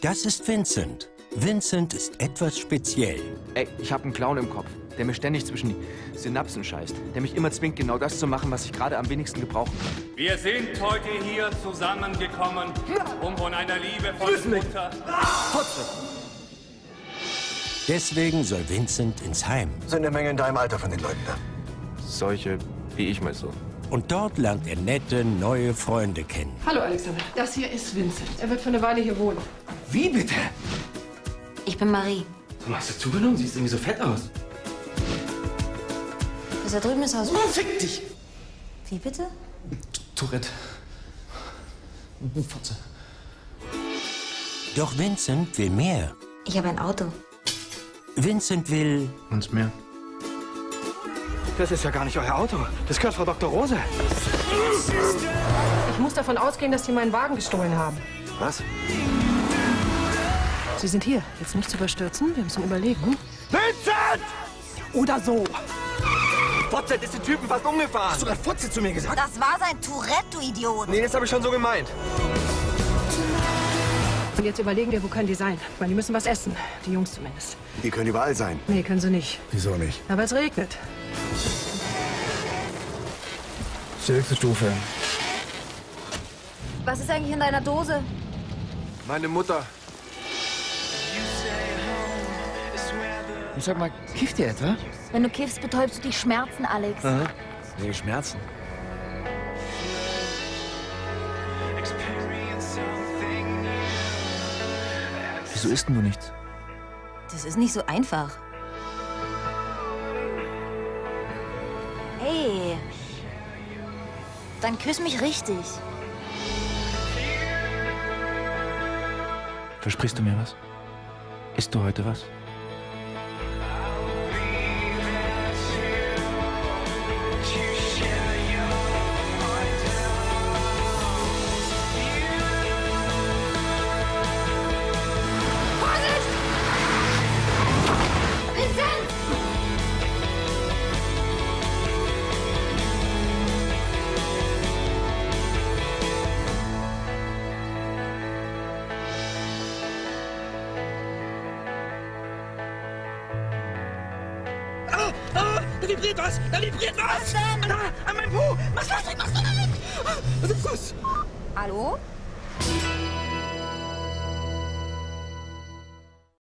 Das ist Vincent. Vincent ist etwas speziell. Ey, ich habe einen Clown im Kopf, der mir ständig zwischen die Synapsen scheißt. Der mich immer zwingt, genau das zu machen, was ich gerade am wenigsten gebrauchen kann. Wir sind heute hier zusammengekommen, um von einer liebevollen Mutter... Deswegen soll Vincent ins Heim. Sind eine Menge in deinem Alter von den Leuten da. Solche wie ich mal so. Und dort lernt er nette, neue Freunde kennen. Hallo, Alexander. Das hier ist Vincent. Er wird für eine Weile hier wohnen. Wie bitte? Ich bin Marie. Hast du zugenommen? Siehst irgendwie so fett aus. Ist da drüben das Haus? Oh, fick dich! Wie bitte? Tourette. Fotze. Doch Vincent will mehr. Ich habe ein Auto. Vincent will... Und mehr? Das ist ja gar nicht euer Auto. Das gehört Frau Dr. Rose. Ich muss davon ausgehen, dass die meinen Wagen gestohlen haben. Was? Sie sind hier. Jetzt nicht zu überstürzen. Wir müssen überlegen. Vincent! Oder so. Fotze ist den Typen fast umgefahren. Hast du gerade Fotze zu mir gesagt? Das war sein Tourette, du Idiot. Nee, das habe ich schon so gemeint. Und jetzt überlegen wir, wo können die sein? Ich meine, die müssen was essen. Die Jungs zumindest. Die können überall sein. Nee, können sie nicht. Wieso nicht? Aber es regnet. Höchste Stufe. Was ist eigentlich in deiner Dose? Meine Mutter. Sag mal, kifft ihr etwa? Wenn du kiffst, betäubst du die Schmerzen, Alex. Nee, Schmerzen. Wieso isst denn du nichts? Das ist nicht so einfach. Hey. Dann küss mich richtig. Versprichst du mir was? Isst du heute was? Da vibriert was! Da vibriert was! Was denn? An meinem Po! Mach's was! Was ist das? Hallo?